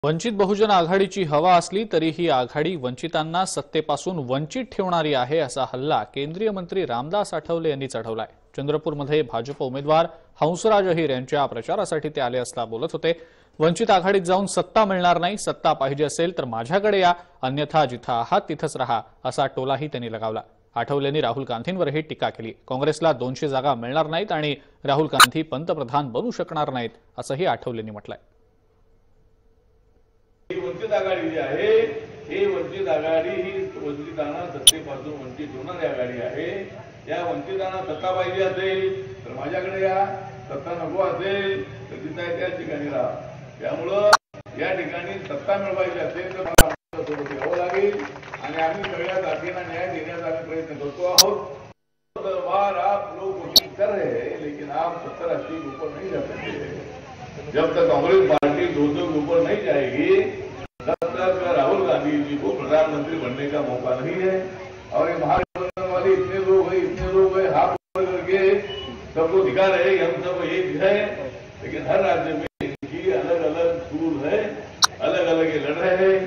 वंचित बहुजन आघाडीची हवा असली तरी ही आघाडी वंचितांना सत्तेपासून वंचित ठेवणारी आहे असा हल्ला केंद्रीय मंत्री रामदास आठवले यांनी चढवलाय। चंद्रपूरमध्ये भाजप उमेदवार हंसराज अहिर यांच्या प्रचारासाठी ते आले असता बोलत होते। वंचित आघाडीत जाऊन सत्ता मिळणार नाही, सत्ता पाहिजे असेल तर माझ्याकडे या, अन्यथा जिथं आहात तिथंच राहा असा टोलाही त्यांनी लगावला। आठवलेंनी राहुल गांधींवरही टीका केली। काँग्रेसला 200 जागा मिळणार नाहीत आणि राहुल गांधी पंतप्रधान बनू शकणार नाहीत असंही आठवलेंनी म्हटलंय। वंचित आघाडी जी आहे ही वंचित आघाडी ही वंचितांना सत्तेपासून वंचित होणारी आघाडी आहे। या वंचितांना सत्ता पाहिजे असेल तर माझ्याकडे या, सत्ता नको असेल तर तिथे त्या ठिकाणी राहा। त्यामुळं या ठिकाणी सत्ता मिळवायची असेल तर मला आमच्यासोबत यावं लागेल आणि आम्ही सगळ्या जातींना न्याय देण्याचा आम्ही प्रयत्न करतो आहोत। बार आप लोग कोशिश कर रहे हैं लेकिन आप 70-80 के ऊपर नहीं जा सकते। जब तक कांग्रेस पार्टी 200 के ऊपर नहीं जाएगी तब तक राहुल गांधी जी को प्रधानमंत्री बनने का मौका नहीं है। और ये महागठबंधन वाले इतने लोग हैं हाथ ऊपर करके सबको दिखा रहे हम सब एक है, लेकिन हर राज्य में इनकी अलग अलग सूर है, अलग अलग ये लड़ रहे हैं।